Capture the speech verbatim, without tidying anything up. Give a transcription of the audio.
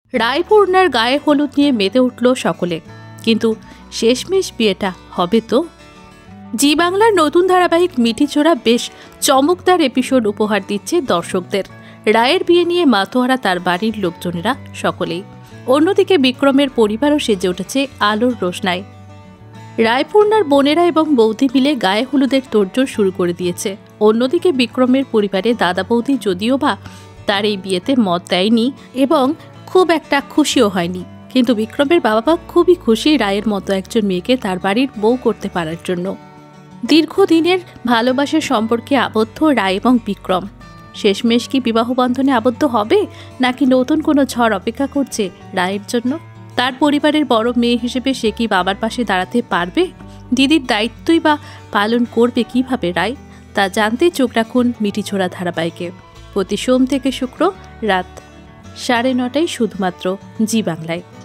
রায়পূর্ণার গায়ে হলুদ নিয়ে মেতে উঠল সকলে, কিন্তু শেষমেশ বিয়েটা হবে তো? জি বাংলার নতুন ধারাবাহিক মিঠিচোরা বেশ চমকদার এপিসোড উপহার দিচ্ছে দর্শকদের। রায়ের বিয়ে নিয়ে মাতোয়ারা তার বাড়ির লোকজনেরা সকলেই। অন্যদিকে বিক্রমের পরিবারও সেজে উঠেছে আলোর রোশনায়। রায়পূর্ণার বোনেরা এবং বৌদি মিলে গায়ে হলুদের তোড়জোড় শুরু করে দিয়েছে। অন্যদিকে বিক্রমের পরিবারে দাদা বৌদি যদিও বা তার এই বিয়েতে মত দেয়নি এবং খুব একটা খুশিও হয়নি, কিন্তু বিক্রমের বাবা মা খুবই খুশি রায়ের মতো একজন মেয়েকে তার বাড়ির বউ করতে পারার জন্য। দীর্ঘদিনের ভালোবাসার সম্পর্কে আবদ্ধ রায় এবং বিক্রম। শেষমেশ কি বিবাহ বন্ধনে আবদ্ধ হবে, নাকি নতুন কোনো ঝড় অপেক্ষা করছে রায়ের জন্য? তার পরিবারের বড় মেয়ে হিসেবে সে কি বাবার পাশে দাঁড়াতে পারবে? দিদির দায়িত্বই বা পালন করবে কিভাবে রায়? তা জানতে চোখ রাখুন মিঠিচোরা ধারাবাহিকে। প্রতি সোম থেকে শুক্র রাত সাড়ে নটায় শুধুমাত্র জি বাংলায়।